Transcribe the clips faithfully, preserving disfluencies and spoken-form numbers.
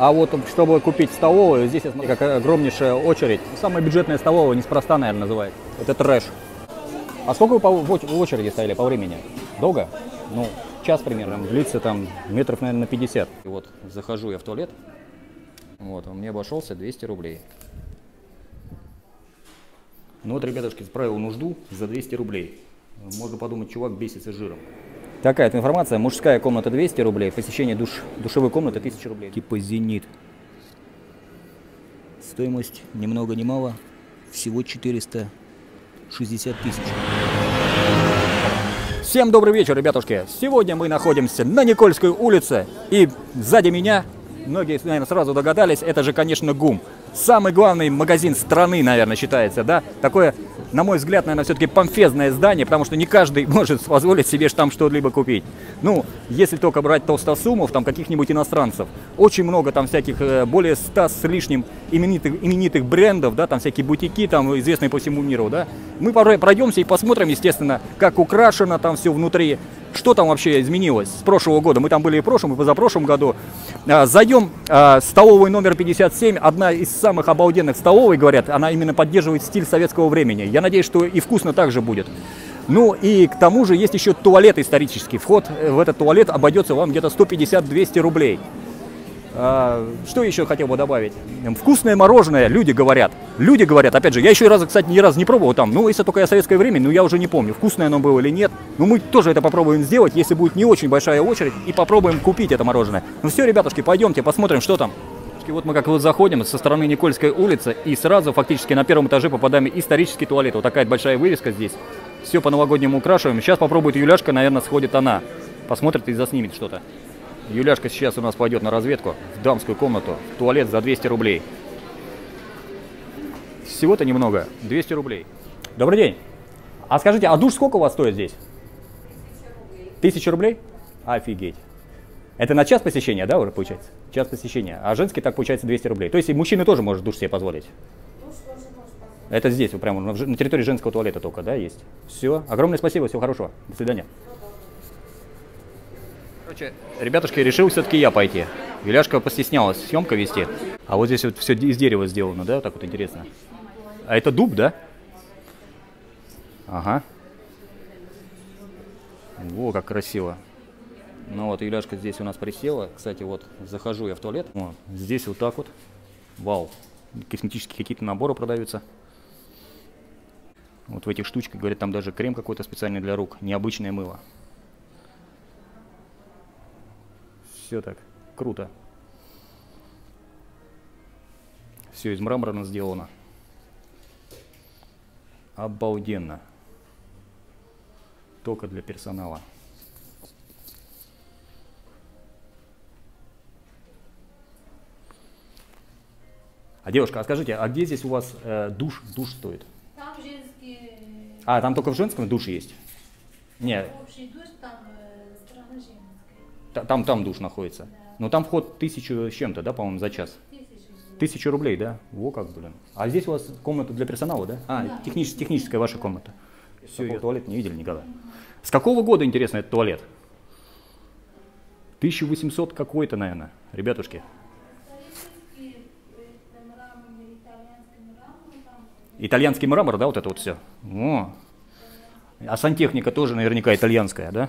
А вот чтобы купить столовую, здесь как огромнейшая очередь. Самая бюджетная столовая, неспроста, наверное, называется. Это трэш. А сколько вы по, в очереди стояли по времени? Долго? Ну, час примерно. Длится там метров, наверное, на пятьдесят. И вот захожу я в туалет. Вот, он мне обошелся двести рублей. Ну вот, ребятушки, справил нужду за двести рублей. Можно подумать, чувак бесится жиром. Такая вот информация. Мужская комната двести рублей, посещение душ, душевой комнаты тысяча рублей. Типа «Зенит». Стоимость ни много ни мало, всего четыреста шестьдесят тысяч. Всем добрый вечер, ребятушки. Сегодня мы находимся на Никольской улице. И сзади меня, многие, наверное, сразу догадались, это же, конечно, ГУМ. Самый главный магазин страны, наверное, считается, да? Такое, на мой взгляд, наверное, все-таки помпезное здание, потому что не каждый может позволить себе там что-либо купить. Ну, если только брать толстосумов, там каких-нибудь иностранцев. Очень много там всяких, более ста с лишним именитых, именитых брендов, да, там всякие бутики, там известные по всему миру, да. Мы пройдемся и посмотрим, естественно, как украшено там все внутри. Что там вообще изменилось с прошлого года? Мы там были и в прошлом, и позапрошлом году. Зайдем в столовую номер пятьдесят семь. Одна из самых обалденных столовой, говорят. Она именно поддерживает стиль советского времени. Я надеюсь, что и вкусно также будет. Ну и к тому же есть еще туалет исторический. Вход в этот туалет обойдется вам где-то сто пятьдесят — двести рублей. А, что еще хотел бы добавить? Вкусное мороженое, люди говорят. Люди говорят, опять же, я еще раз, кстати, ни разу не пробовал там. Ну, если только я советское время, ну, я уже не помню, вкусное оно было или нет. Но мы тоже это попробуем сделать, если будет не очень большая очередь, и попробуем купить это мороженое. Ну все, ребятушки, пойдемте, посмотрим, что там. И вот мы как вот заходим со стороны Никольской улицы, и сразу фактически на первом этаже попадаем в исторический туалет. Вот такая большая вывеска здесь. Все по-новогоднему украшиваем. Сейчас попробует Юляшка, наверное, сходит она. Посмотрит и заснимет что-то. Юляшка сейчас у нас пойдет на разведку в дамскую комнату, в туалет за двести рублей. Всего-то немного, двести рублей. Добрый день. А скажите, а душ сколько у вас стоит здесь? Тысяча рублей? Офигеть. Это на час посещения, да, уже получается? Час посещения. А женский так получается двести рублей. То есть и мужчина тоже может душ себе позволить? Это здесь, прямо на территории женского туалета только, да, есть? Все. Огромное спасибо, всего хорошего. До свидания. Короче, ребятушки, решил все-таки я пойти. Юляшка постеснялась съемка вести. А вот здесь вот все из дерева сделано, да? Вот так вот интересно. А это дуб, да? Ага. Во, как красиво. Ну вот, Юляшка здесь у нас присела. Кстати, вот, захожу я в туалет. О, здесь вот так вот. Вау. Косметические какие-то наборы продаются. Вот в этих штучках, говорят, там даже крем какой-то специальный для рук. Необычное мыло. Все так, круто. Все из мрамора сделано. Обалденно. Только для персонала. А девушка, а скажите, а где здесь у вас э, душ, душ стоит? Там женские... А, там только в женском душ есть? Нет. Общий душ, там э, сторона женская. Там, там душ находится. Да. Но там вход тысячу с чем-то, да, по-моему, за час? Тысячу рублей, да? Во как, блин. А здесь у вас комната для персонала, да? А, да. Технич, техническая ваша комната. Все, я туалет не видели никогда. С какого года, интересно, этот туалет? тысяча восемьсот какой-то, наверное, ребятушки. Итальянский мрамор, да, вот это вот все? О. А сантехника тоже наверняка итальянская, да?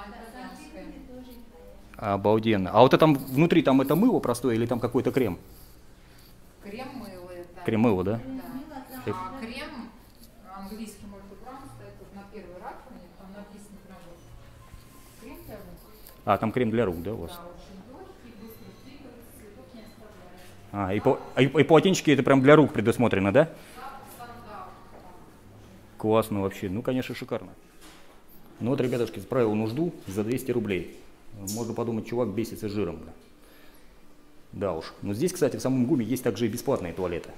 Обалденно. А вот это там внутри, там это мыло простое или там какой-то крем? Крем мыло это. Крем мыло, да? Да. А крем английский мультиграмм стоит вот на первой раковине, там написано прям вот крем для рук. А, там крем для рук, да, у вас? Да, очень легкий, быстро двигается, цветов не оставляет. А, и, по, и, и полотенчики это прям для рук предусмотрено, да? Классно вообще. Ну, конечно, шикарно. Ну вот, ребятушки, справил нужду за двести рублей. Можно подумать, чувак бесится жиром. Да уж. Но здесь, кстати, в самом ГУМе есть также и бесплатные туалеты.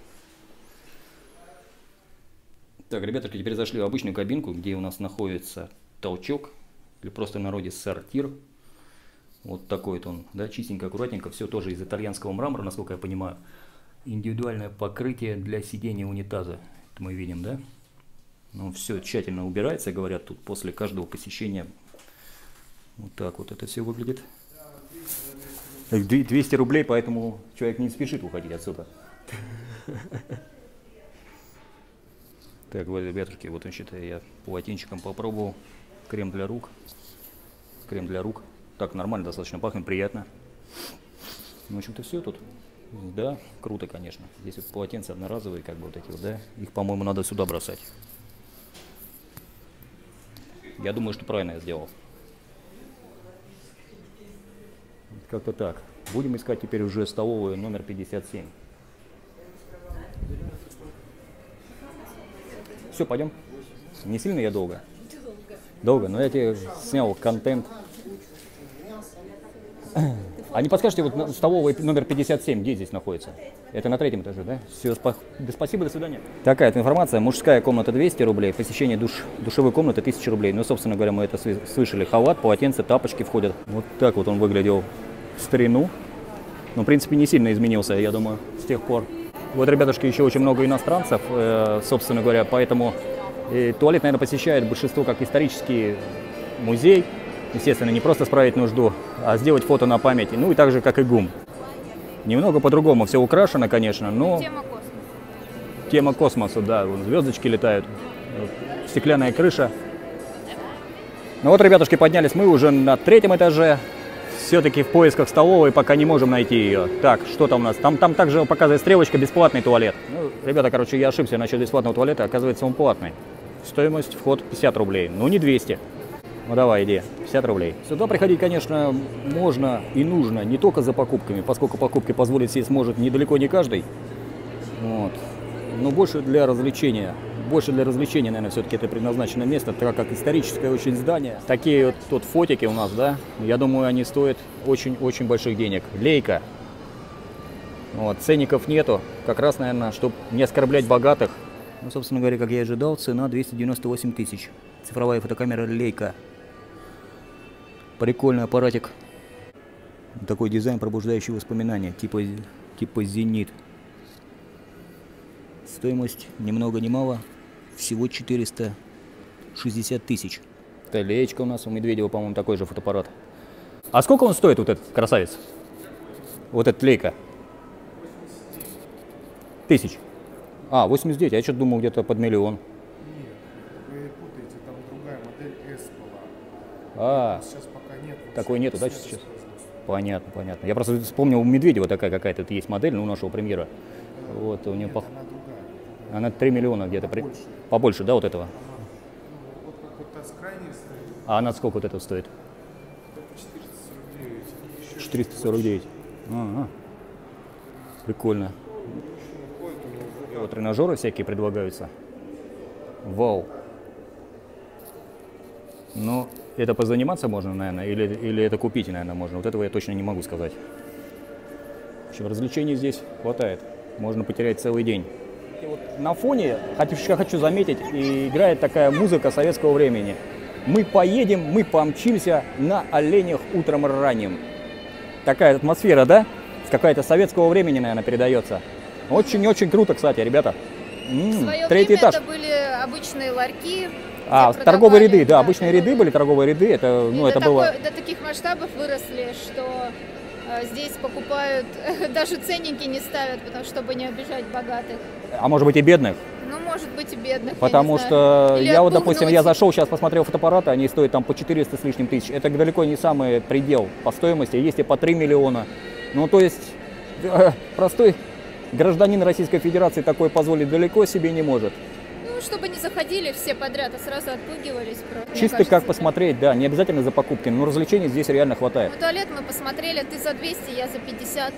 Так, ребятушки, теперь зашли в обычную кабинку, где у нас находится толчок, или просто в народе сортир. Вот такой вот он, да, чистенько, аккуратненько. Все тоже из итальянского мрамора, насколько я понимаю. Индивидуальное покрытие для сидения унитаза. Это мы видим, да? Ну, все тщательно убирается, говорят, тут после каждого посещения. Вот так вот это все выглядит. двести рублей, поэтому человек не спешит уходить отсюда. Так, вот, ребятушки, вот он, считаю, я полотенчиком попробовал. Крем для рук. Крем для рук. Так, нормально, достаточно пахнет, приятно. Ну, в общем-то, все тут. Да, круто, конечно. Здесь вот полотенца одноразовые, как бы вот эти вот, да. Их, по-моему, надо сюда бросать. Я думаю, что правильно я сделал. Как-то так. Будем искать теперь уже столовую номер пятьдесят семь. Все, пойдем. Не сильно я долго? Долго, но я тебе снял контент. А не подскажете, вот столовая номер пятьдесят семь, где здесь находится? Это на третьем этаже, да? Все, спа да, спасибо, до свидания. Такая информация. Мужская комната двести рублей, посещение душ душевой комнаты тысяча рублей. Ну, собственно говоря, мы это слышали. Халат, полотенце, тапочки входят. Вот так вот он выглядел в старину. Ну, в принципе, не сильно изменился, я думаю, с тех пор. Вот, ребятушки, еще очень много иностранцев, э, собственно говоря, поэтому э, туалет, наверное, посещает большинство как исторический музей. Естественно, не просто справить нужду, а сделать фото на память. Ну и так же, как и ГУМ. Немного по-другому все украшено, конечно, но... Тема космоса. Тема космоса, да. Вон звездочки летают, стеклянная крыша. Ну вот, ребятушки, поднялись мы уже на третьем этаже. Все-таки в поисках столовой, пока не можем найти ее. Так, что там у нас? Там, там также показывает стрелочка «Бесплатный туалет». Ну, ребята, короче, я ошибся насчет бесплатного туалета. Оказывается, он платный. Стоимость вход пятьдесят рублей. Ну, не двести. Ну давай, иди, пятьдесят рублей. Сюда приходить, конечно, можно и нужно не только за покупками, поскольку покупки позволить себе сможет недалеко не каждый. Вот. Но больше для развлечения. Больше для развлечения, наверное, все-таки это предназначено место, так как историческое очень здание. Такие вот тут фотики у нас, да, я думаю, они стоят очень-очень больших денег. Лейка. Вот, ценников нету, как раз, наверное, чтобы не оскорблять богатых. Ну, собственно говоря, как я и ожидал, цена двести девяносто восемь тысяч. Цифровая фотокамера Лейка. Прикольный аппаратик. Такой дизайн, пробуждающий воспоминания, типа, типа «Зенит». Стоимость ни много ни мало, всего четыреста шестьдесят тысяч. Это Леечка у нас, у Медведева, по-моему, такой же фотоаппарат. А сколько он стоит, вот этот красавец? Вот этот Лейка? Тысяч. А, восемьдесят девять, я что-то думал, где-то под миллион. Нет, вы путаете, там другая модель S была. А, Сейчас пока нет. такой нету, да, сейчас? Понятно, понятно. Я просто вспомнил, у Медведева такая какая-то есть модель, ну, у нашего премьера. Вот, у нее пох... Она другая. Она три миллиона где-то. Побольше. Побольше, да, вот этого? Ага. Ну, вот как вот та с крайней стоит. А она сколько вот этого стоит? четыреста сорок девять. Еще четыреста сорок девять. А-а. Прикольно. И вот тренажеры всякие предлагаются. Вау. Ну, это позаниматься можно, наверное, или, или это купить, наверное, можно. Вот этого я точно не могу сказать. В общем, развлечений здесь хватает. Можно потерять целый день. И вот на фоне, я хочу заметить, и играет такая музыка советского времени. Мы поедем, мы помчимся на оленях утром ранним. Такая атмосфера, да? Какая-то советского времени, наверное, передается. Очень-очень круто, кстати, ребята. М-м, В свое третий время этаж. это были обычные ларьки. А, где торговые продавали, ряды, да, обычные ряды торговые. были, торговые ряды, это, ну, И это до, было... такой- до таких масштабов выросли, что э, здесь покупают, даже ценники не ставят, потому чтобы не обижать богатых. А может быть и бедных? Ну, может быть, и бедных. я Потому не что знаю. Или я вот, допустим, я отпугнуть. зашел, сейчас посмотрел фотоаппараты, они стоят там по четыреста с лишним тысяч. Это далеко не самый предел по стоимости, есть и по три миллиона. Ну, то есть, э, простой гражданин Российской Федерации такое позволить далеко себе не может. Ну, чтобы не заходили все подряд, а сразу отпугивались. Просто, мне Чисто кажется, как да. посмотреть, да, не обязательно за покупки, но развлечений здесь реально хватает. Ну, туалет мы посмотрели, ты за двести, я за пятьдесят.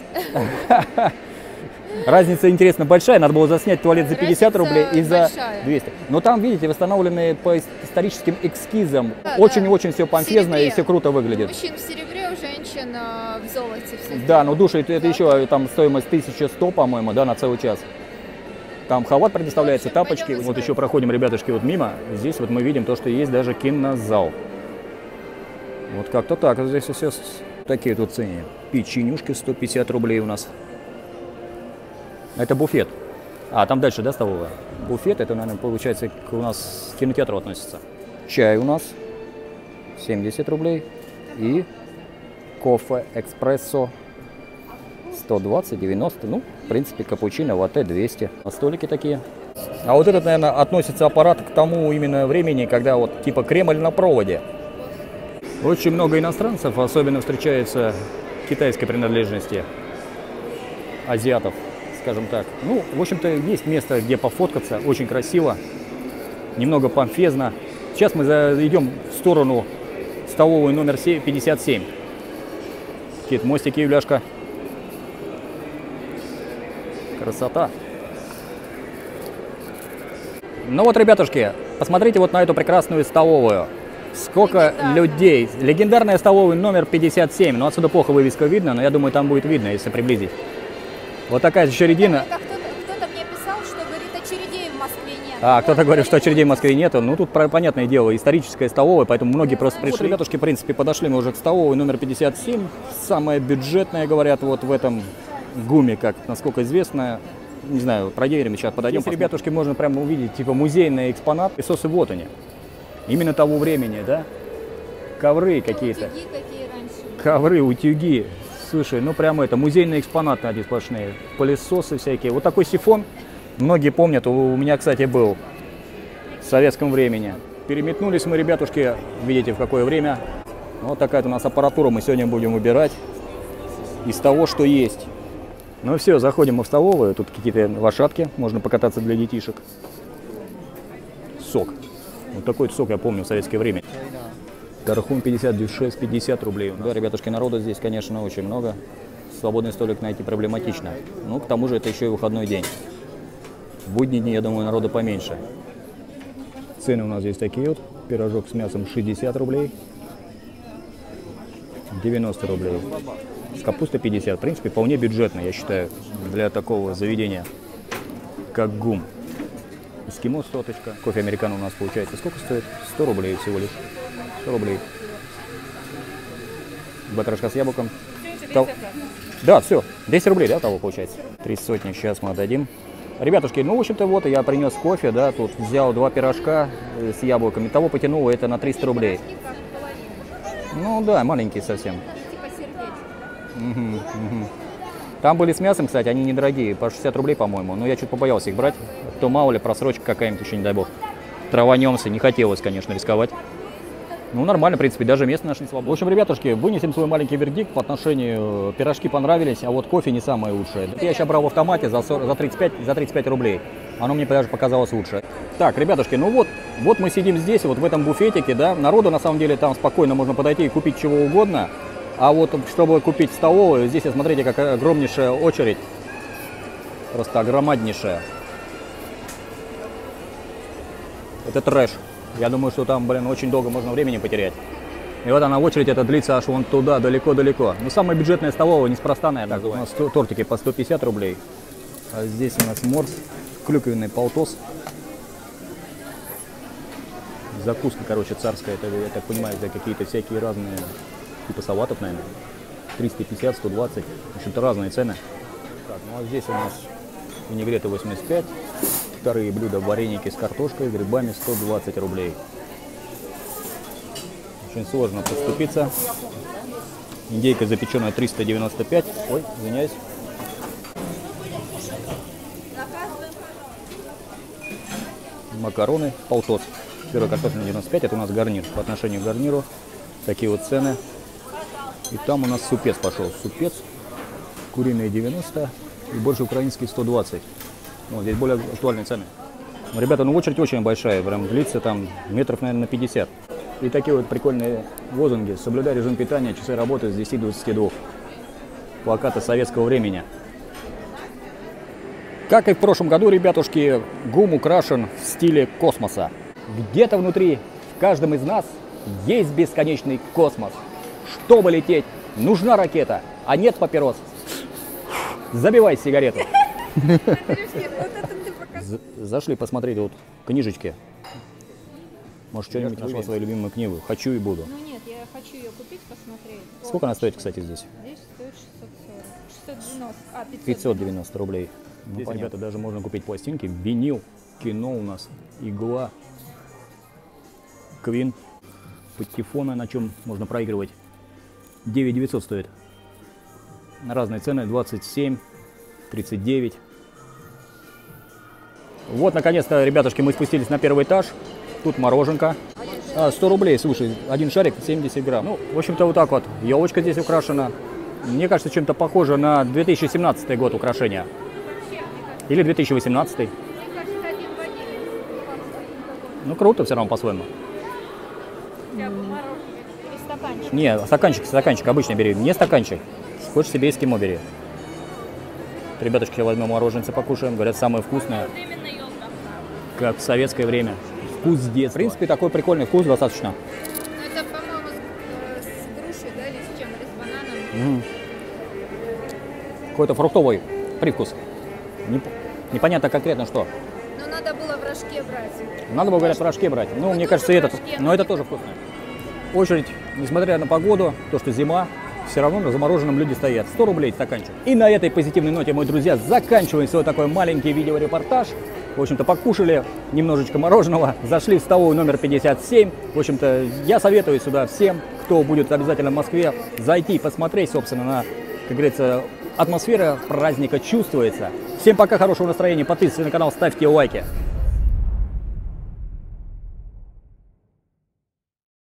Разница, интересно, большая, надо было заснять туалет за пятьдесят Разница рублей и за большая. двести. Но там, видите, восстановленные по историческим эскизам. Да, Очень-очень да. все В помпезно и серебре. все круто выглядит. Мужчин в серебре, у женщин а, в золоте все. Да, но души это, это Да. еще там стоимость тысяча сто, по-моему, да, на целый час. Там халат предоставляется, В общем, тапочки. пойдем Вот искать. еще проходим, ребятушки, вот мимо. Здесь вот мы видим то, что есть даже кинозал. Вот как-то так. Вот здесь все такие тут цены. Печенюшки сто пятьдесят рублей у нас. Это буфет. А, там дальше, да, столовая? Буфет, это, наверное, получается, к у нас к кинотеатру относится. Чай у нас семьдесят рублей. И кофе, экспрессо сто двадцать, девяносто, ну, в принципе, капучино, латте двести. А столики такие. А вот этот, наверное, относится аппарат к тому именно времени, когда вот типа Кремль на проводе. Очень много иностранцев, особенно встречается китайской принадлежности, азиатов, скажем так. Ну, в общем-то, есть место, где пофоткаться, очень красиво, немного помпезно. Сейчас мы идем в сторону столовой номер пятьдесят семь. Какие-то мостики, Юляшка. Красота. Ну вот, ребятушки, посмотрите вот на эту прекрасную столовую. Сколько людей. Легендарная столовая номер пятьдесят семь. Ну, отсюда плохо вывеска видно, но я думаю, там будет видно, если приблизить. Вот такая очередина. Кто-то мне писал, что говорит, очередей в Москве нет. А, кто-то говорит, что очередей в Москве нету. Ну, тут, понятное дело, историческая столовая, поэтому многие просто пришли. Вот, ребятушки, в принципе, подошли мы уже к столовой номер пятьдесят семь. Самая бюджетная, говорят, вот в этом ГУМе, как, насколько известно. Не знаю, проверим, сейчас подойдем. Здесь, ребятушки, можно прямо увидеть, типа, музейный экспонат. Песосы, вот они. Именно того времени, да? Ковры какие-то. Утюги какие раньше. Ковры, утюги. Слушай, ну прямо это, музейные экспонаты одни сплошные. Пылесосы всякие. Вот такой сифон, многие помнят, у меня, кстати, был в советском времени. Переметнулись мы, ребятушки, видите, в какое время. Вот такая у нас аппаратура, мы сегодня будем выбирать из того, что есть. Ну все, заходим мы в столовую, тут какие-то лошадки, можно покататься для детишек. Сок. Вот такой сок я помню в советское время. Тархун пятьдесят, дюшес пятьдесят рублей. Да, ребятушки, народу здесь, конечно, очень много. Свободный столик найти проблематично. Ну, к тому же это еще и выходной день. В будние дни, я думаю, народу поменьше. Цены у нас здесь такие вот. Пирожок с мясом шестьдесят рублей. девяносто рублей. С капустой пятьдесят. В принципе, вполне бюджетно, я считаю, для такого заведения, как ГУМ. Эскимо соточка. Кофе американо у нас получается. Сколько стоит? сто рублей всего лишь. сто рублей. Батрашка с яблоком. Тол... Да, все. десять рублей, да, того получается? Три сотни сейчас мы отдадим. Ребятушки, ну, в общем-то, вот я принес кофе, да, тут взял два пирожка с яблоками. Того потянуло это на триста рублей. Ну, да, маленькие совсем. Угу, угу. Там были с мясом, кстати, они недорогие, по шестьдесят рублей, по-моему. Но я чуть побоялся их брать. То мало ли, просрочка какая-нибудь еще, не дай бог. Траванемся, не хотелось, конечно, рисковать. Ну, нормально, в принципе, даже место нашли свободно. В общем, ребятушки, вынесем свой маленький вердикт по отношению. Пирожки понравились, а вот кофе не самое лучшее. Я сейчас брал в автомате за, сорок, за, тридцать пять, за тридцать пять рублей. Оно мне даже показалось лучше. Так, ребятушки, ну вот, вот мы сидим здесь, вот в этом буфетике, да. Народу, на самом деле, там спокойно можно подойти и купить чего угодно. А вот, чтобы купить в столовую, здесь, смотрите, какая огромнейшая очередь. Просто огромаднейшая. Это трэш. Я думаю, что там, блин, очень долго можно времени потерять. И вот она очередь, это длится аж вон туда, далеко-далеко. Ну, самая бюджетная столовая, неспроста, наверное. Так, у нас тортики по сто пятьдесят рублей. А здесь у нас морс, клюквенный полтос. Закуска, короче, царская. Это, я так понимаю, это какие-то всякие разные типа салатов, наверное. триста пятьдесят, сто двадцать. В общем-то, разные цены. Так, ну а здесь у нас винегреты восемьдесят пять. Вторые блюда, вареники с картошкой, грибами сто двадцать рублей. Очень сложно подступиться. Индейка запеченная триста девяносто пять. Ой, извиняюсь. Макароны, полтос. Первая картофельная девяносто пять, это у нас гарнир. По отношению к гарниру такие вот цены. И там у нас супец пошел. Супец, куриные девяносто и больше украинский сто двадцать. Вот, здесь более актуальные цены. Но, ребята, ну очередь очень большая, прям длится там метров, наверное, на пятьдесят. И такие вот прикольные лозунги. Соблюдай режим питания, часы работы с десяти до двадцати двух. Плакаты советского времени. Как и в прошлом году, ребятушки, ГУМ украшен в стиле космоса. Где-то внутри, в каждом из нас, есть бесконечный космос. Чтобы лететь, нужна ракета, а нет папирос. Забивай сигарету. Зашли посмотреть вот книжечки. Может, что-нибудь нашла свою любимую книгу. Хочу и буду. Ну нет, я хочу ее купить, посмотреть. Сколько она стоит, кстати, здесь? Здесь стоит шестьсот сорок. шестьсот девяносто. А, пятьсот. пятьсот девяносто рублей. Ну, здесь, ребята, даже можно купить пластинки. Винил, кино у нас, игла, Квин, патефоны, на чем можно проигрывать. девять девятьсот стоит. Разные цены, двадцать семь, тридцать девять. Вот, наконец-то, ребятушки, мы спустились на первый этаж. Тут мороженка. А, сто рублей, слушай, один шарик семьдесят грамм. Ну, в общем-то, вот так вот. Елочка здесь украшена. Мне кажется, чем-то похоже на две тысячи семнадцатый год украшения. Или две тысячи восемнадцатый. Ну, круто все равно по-своему. Не, стаканчик, стаканчик обычно бери. Не стаканчик. Хочешь себе эскимо бери. Ребятушки, возьмем мороженце, покушаем. Говорят, самое вкусное. Как в советское время. Вкус детства. В принципе, такой прикольный вкус достаточно. Ну, это, по-моему, с, с грушей, да, или с чем? Или с бананом? Угу. Какой-то фруктовый привкус. Неп... Непонятно конкретно что. Но надо было в рожке брать. Надо было, говорят, в рожке брать. Ну, Ну, мне тоже кажется, в этот. рожке, Но но это не тоже вкусно. Очередь, несмотря на погоду, то, что зима, все равно на замороженном люди стоят. сто рублей стаканчик. И на этой позитивной ноте, мои друзья, заканчиваем свой такой маленький видеорепортаж. В общем-то, покушали немножечко мороженого, зашли в столовую номер пятьдесят семь. В общем-то, я советую сюда всем, кто будет обязательно в Москве, зайти и посмотреть, собственно, на, как говорится, атмосфера праздника чувствуется. Всем пока, хорошего настроения, подписывайтесь на канал, ставьте лайки.